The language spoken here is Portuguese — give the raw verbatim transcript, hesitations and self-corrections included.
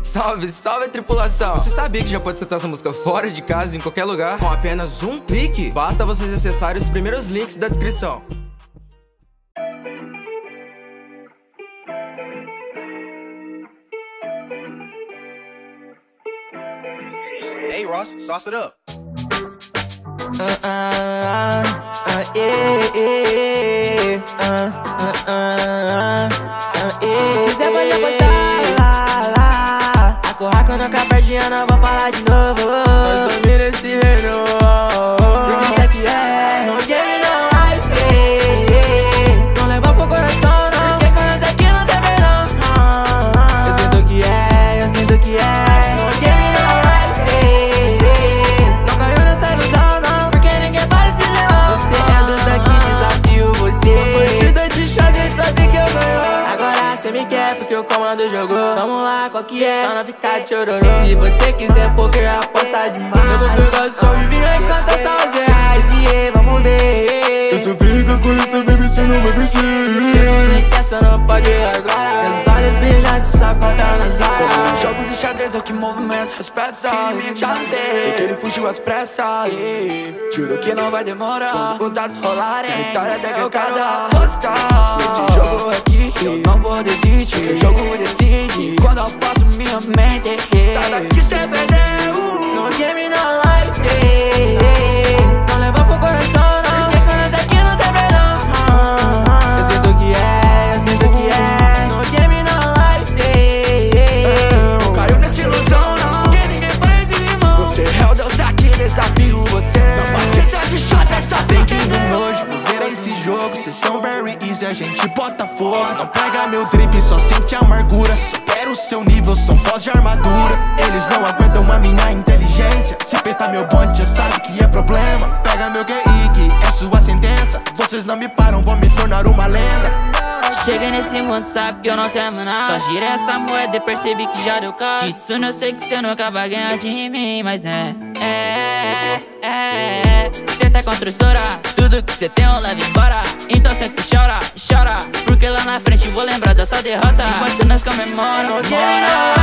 Salve, salve tripulação! Você sabia que já pode escutar essa música fora de casa, em qualquer lugar, com apenas um clique? Basta vocês acessarem os primeiros links da descrição. Hey Ross, sauce it up. Uh, uh, uh, uh, yeah, yeah, uh, uh, uh, uh, yeah. Quiser pode apostar lá, lá. A corra quando acabar de ano, eu vou falar de novo. Nós domina esse reino. Isso aqui é no game, não life, yeah. Não leva pro coração, não, porque quando isso aqui não tem verão. Eu sinto que é, eu sinto que é no game, não life, yeah. Não caiu nessa ilusão, não, porque ninguém parece leão. Você é do daqui, desafio você. Partida de chave, sabe que eu ganho. Agora cê me quer porque o comando jogou. Vamos lá, qual que é? Pra não ficar de chororô. Se você quiser poker, aposta demais. Eu vou pegar o som e vir e cantar só os reais. E yeah, vamos ver. Eu só fica com isso, baby, cê não vai vencer. Chegou nem que essa não pode ir agora. Seus olhos brilhantes só contam nas horas. Jogo de xadrez é o que movimenta as peças. Inimigo já vê, sei que ele fugiu às pressas. Juro que não vai demorar, os dados rolarem. Vitória deve eu quero apostar. Nesse jogo aqui eu não vou desistir. O jogo decide quando eu passo minha mente. Saiba que cê perdeu. No game, no life, yeah. Não leva pro coração, não, porque quando isso aqui não tem verão. Eu sinto que é, eu sinto que é no game, no life, yeah. Não caiu nessa ilusão, não, porque ninguém parece irmão. Você é o Deus daqui, desafio você. Na partida de shot é só se entender. Hoje vou zerar esse jogo, cês são very easy, a gente bota fogo. Não pega meu drip, só sente amargura. Só quero o seu nível, são pós de armadura. Eles não aguentam a minha inteligência. Se petar meu bonde, já sabe que é problema. Pega meu Q I, que é sua sentença. Vocês não me param, vão me tornar uma lenda. Cheguei nesse mundo, sabe que eu não temo nada. Só girei essa moeda e percebi que já deu cara. Kitsune, eu sei que cê nunca vai ganhar de mim, mas né, é, é, é. Cê tá contra o Sora, tudo que cê tem eu levo embora. Então sempre chora, chora, porque lá na frente vou lembrar dessa derrota. Enquanto nós comemoramos, no game, no